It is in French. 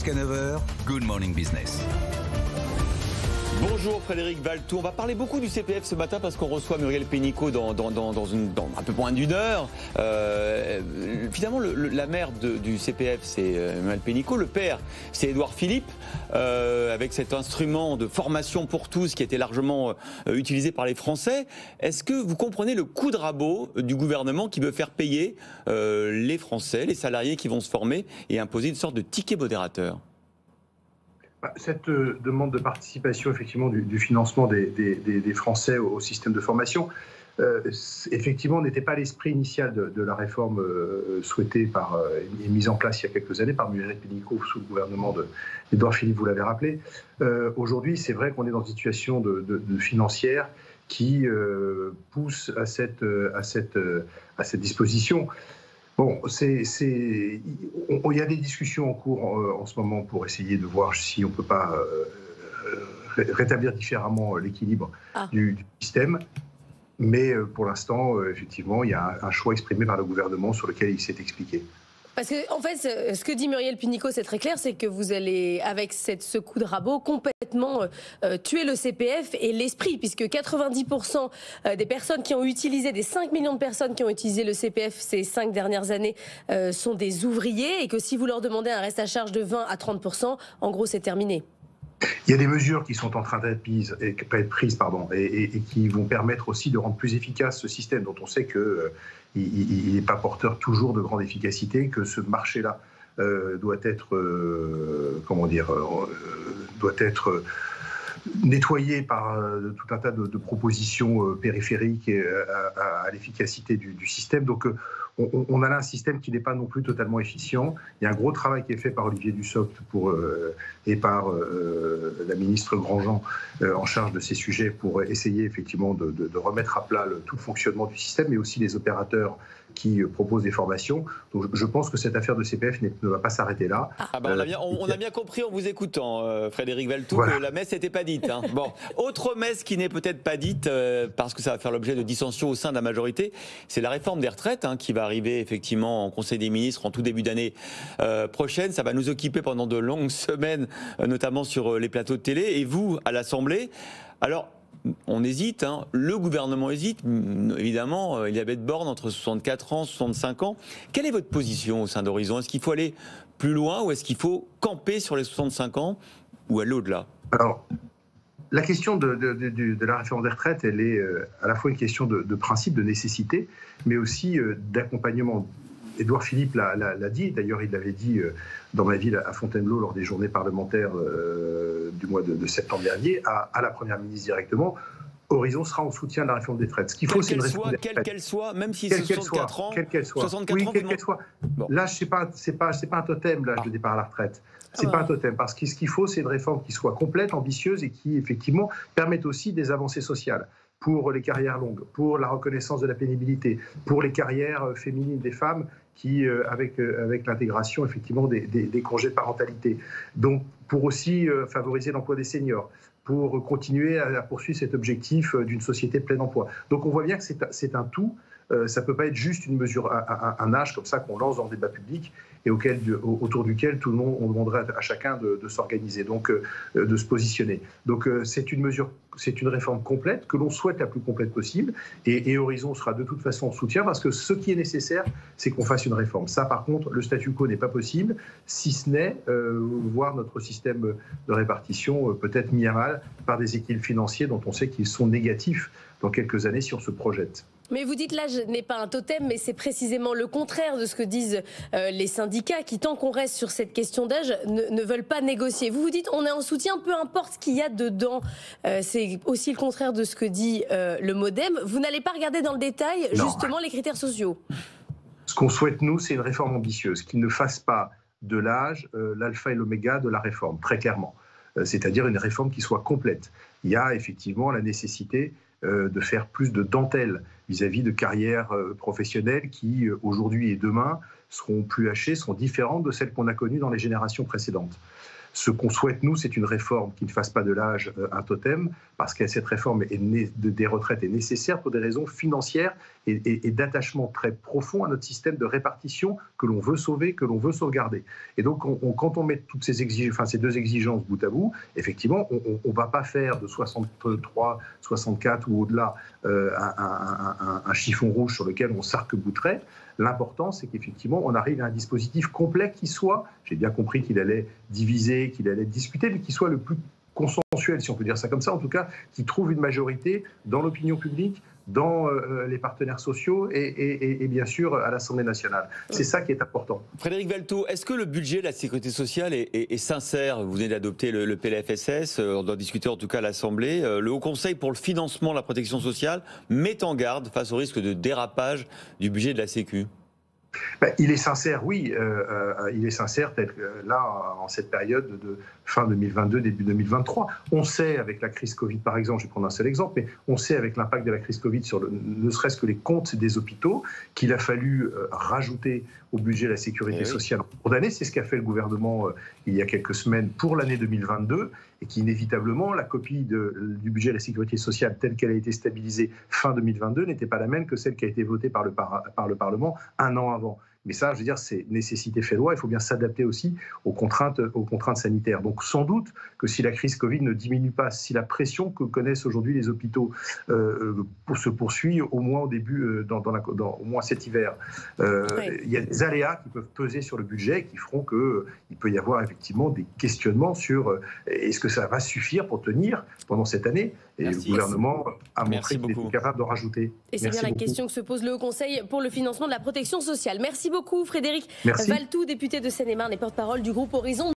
Jusqu'à 9h, Good Morning Business. Bonjour Frédéric Valtou, on va parler beaucoup du CPF ce matin parce qu'on reçoit Muriel Pénicaud dans un peu moins d'une heure. Finalement, la mère du CPF, c'est Muriel Pénicaud. Le père, c'est Édouard Philippe, avec cet instrument de formation pour tous qui a été largement utilisé par les Français. Est-ce que vous comprenez le coup de rabot du gouvernement qui veut faire payer les Français, les salariés qui vont se former et imposer une sorte de ticket modérateur ? Cette demande de participation effectivement du financement des Français au système de formation, effectivement, n'était pas l'esprit initial de la réforme souhaitée et mise en place il y a quelques années par Muriel Pénicaud sous le gouvernement d'Édouard Philippe, vous l'avez rappelé. Aujourd'hui, c'est vrai qu'on est dans une situation de financière qui pousse à cette disposition. Bon, il y a des discussions en cours en ce moment pour essayer de voir si on ne peut pas rétablir différemment l'équilibre du système. Mais pour l'instant, effectivement, il y a un choix exprimé par le gouvernement sur lequel il s'est expliqué. Parce que, en fait, ce que dit Muriel Pénicaud, c'est très clair, c'est que vous allez, avec ce coup de rabot, complètement tuer le CPF et l'esprit, puisque 90% des personnes qui ont utilisé, des 5 millions de personnes qui ont utilisé le CPF ces 5 dernières années, sont des ouvriers, et que si vous leur demandez un reste à charge de 20 à 30%, en gros, c'est terminé. Il y a des mesures qui sont en train d'être prises, et qui vont permettre aussi de rendre plus efficace ce système dont on sait qu'il n'est pas porteur toujours de grande efficacité, que ce marché-là doit être nettoyé par tout un tas de propositions périphériques à l'efficacité du système. Donc on a là un système qui n'est pas non plus totalement efficient. Il y a un gros travail qui est fait par Olivier Dussopt et par la ministre Grandjean en charge de ces sujets pour essayer effectivement de remettre à plat tout le fonctionnement du système, mais aussi les opérateurs qui proposent des formations. Donc je pense que cette affaire de CPF ne va pas s'arrêter là. On a bien compris en vous écoutant, Frédéric Valtou, que la messe n'était pas dite. Bon, autre messe qui n'est peut-être pas dite, parce que ça va faire l'objet de dissensions au sein de la majorité, c'est la réforme des retraites qui va arriver effectivement en Conseil des ministres en tout début d'année prochaine. Ça va nous occuper pendant de longues semaines, notamment sur les plateaux de télé. Et vous, à l'Assemblée, alors on hésite, le gouvernement hésite, évidemment, Elisabeth Borne entre 64 ans, 65 ans. Quelle est votre position au sein d'Horizon ? Est-ce qu'il faut aller plus loin ou est-ce qu'il faut camper sur les 65 ans ou aller au-delà ? Alors, la question de la réforme des retraites, elle est à la fois une question de principe, de nécessité, mais aussi d'accompagnement. Édouard Philippe l'a dit, d'ailleurs il l'avait dit dans ma ville à Fontainebleau lors des journées parlementaires du mois de septembre dernier, à la Première ministre directement. Horizon sera en soutien de la réforme des retraites. Ce qu'il faut, c'est une réforme des retraites. Quelle qu'elle soit, même si c'est 64 ans. Quelle qu'elle soit. 64 oui, ans, quelle qu'elle soit. Bon. Là, c'est pas un totem, l'âge de départ à la retraite. C'est pas un totem, parce que ce qu'il faut, c'est une réforme qui soit complète, ambitieuse et qui, effectivement, permette aussi des avancées sociales pour les carrières longues, pour la reconnaissance de la pénibilité, pour les carrières féminines des femmes qui, avec l'intégration, effectivement, des congés de parentalité. Donc, pour aussi favoriser l'emploi des seniors, pour continuer à poursuivre cet objectif d'une société de plein emploi. Donc on voit bien que c'est un tout. Ça ne peut pas être juste une mesure, un âge comme ça qu'on lance dans le débat public et autour duquel tout le monde, on demanderait à chacun de s'organiser, donc de se positionner. Donc c'est une mesure, c'est une réforme complète que l'on souhaite la plus complète possible et Horizon sera de toute façon en soutien parce que ce qui est nécessaire, c'est qu'on fasse une réforme. Ça, par contre, le statu quo n'est pas possible, si ce n'est voir notre système de répartition peut-être mis à mal par des équilibres financiers dont on sait qu'ils sont négatifs dans quelques années si on se projette. Mais vous dites l'âge n'est pas un totem, mais c'est précisément le contraire de ce que disent les syndicats qui, tant qu'on reste sur cette question d'âge, ne veulent pas négocier. Vous dites on est en soutien, peu importe ce qu'il y a dedans. C'est aussi le contraire de ce que dit le MoDem. Vous n'allez pas regarder dans le détail, justement, les critères sociaux. Ce qu'on souhaite, nous, c'est une réforme ambitieuse, qui ne fasse pas de l'âge l'alpha et l'oméga de la réforme, très clairement. C'est-à-dire une réforme qui soit complète. Il y a effectivement la nécessité de faire plus de dentelle vis-à-vis de carrières professionnelles qui, aujourd'hui et demain, seront plus hachées, seront différentes de celles qu'on a connues dans les générations précédentes. Ce qu'on souhaite, nous, c'est une réforme qui ne fasse pas de l'âge un totem, parce que cette réforme des retraites est nécessaire pour des raisons financières et d'attachement très profond à notre système de répartition que l'on veut sauver, que l'on veut sauvegarder. Et donc, quand on met toutes ces ces deux exigences bout à bout, effectivement, on ne va pas faire de 63, 64 ou au-delà un chiffon rouge sur lequel on s'arc-bouterait. L'important, c'est qu'effectivement, on arrive à un dispositif complet qui soit, j'ai bien compris qu'il allait diviser, qu'il allait discuter, mais qui soit le plus consensuel, si on peut dire ça comme ça, en tout cas, qui trouve une majorité dans l'opinion publique, dans les partenaires sociaux et bien sûr à l'Assemblée nationale. C'est ça qui est important. Frédéric Valletoux, est-ce que le budget de la sécurité sociale est sincère? Vous venez d'adopter le PLFSS, on doit discuter en tout cas à l'Assemblée. Le Haut Conseil pour le financement de la protection sociale met en garde face au risque de dérapage du budget de la Sécu. Il est sincère, oui. Il est sincère là, en cette période de fin 2022, début 2023. On sait, avec la crise Covid, par exemple, je vais prendre un seul exemple, mais on sait, avec l'impact de la crise Covid sur ne serait-ce que les comptes des hôpitaux, qu'il a fallu rajouter au budget de la sécurité sociale en cours d'année. C'est ce qu'a fait le gouvernement il y a quelques semaines pour l'année 2022, et qu'inévitablement, la copie du budget de la sécurité sociale telle qu'elle a été stabilisée fin 2022 n'était pas la même que celle qui a été votée par le Parlement un an avant. Mais ça, je veux dire, c'est nécessité fait loi. Il faut bien s'adapter aussi aux contraintes sanitaires. Donc, sans doute que si la crise Covid ne diminue pas, si la pression que connaissent aujourd'hui les hôpitaux se poursuit au moins au début, au moins cet hiver, il y a des aléas qui peuvent peser sur le budget et qui feront qu'il peut y avoir effectivement des questionnements sur est-ce que ça va suffire pour tenir pendant cette année. Et le gouvernement a montré qu'il était capable de rajouter. Et c'est bien la question que se pose le Haut Conseil pour le financement de la protection sociale. Merci beaucoup Frédéric Valletoux, député de Seine-et-Marne et porte-parole du groupe Horizon.